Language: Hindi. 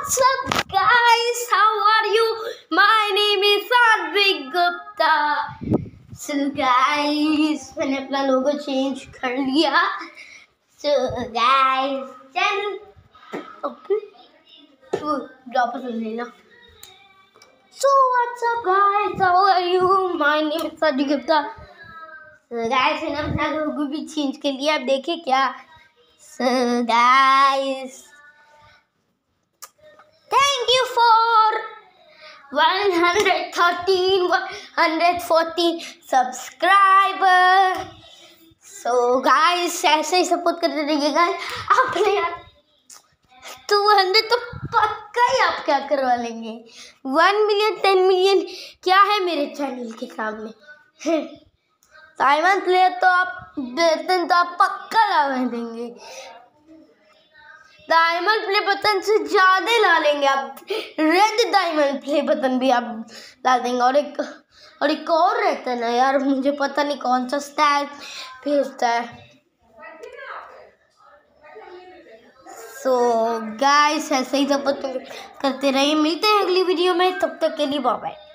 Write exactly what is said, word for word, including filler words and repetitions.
What's up, guys? How are you? My name is Sadvik Gupta. So, guys, मैंने अपना लोगो चेंज कर लिया. So, guys, चैनल ओके वापस ले लेना. So, what's up, guys? How are you? My name is Sadvik Gupta. So, guys, मैंने अपना लोगो भी चेंज कर लिया. अब देखिए क्या. So, guys, thank you for one hundred thirteen, one hundred fourteen subscriber. So guys, ऐसे ही सपोर्ट करते रहिएगा. आपने यार टू हंड्रेड तो पक्का ही आप क्या करवा लेंगे. वन मिलियन टेन मिलियन क्या है मेरे चैनल के सामने. डायमंड प्लेयर तो आप बेतन तो आप पक्का ला देंगे. डायमंड प्ले बटन से ज़्यादा ला लेंगे आप. रेड डायमंड प्ले बटन भी आप ला देंगे. और एक और एक और रहता है ना यार, मुझे पता नहीं कौन सा स्टैग भेजता है. सो गाइस, ऐसे ही सपोर्ट करते रहिए. मिलते हैं अगली वीडियो में. तब तक के लिए बाय बाय.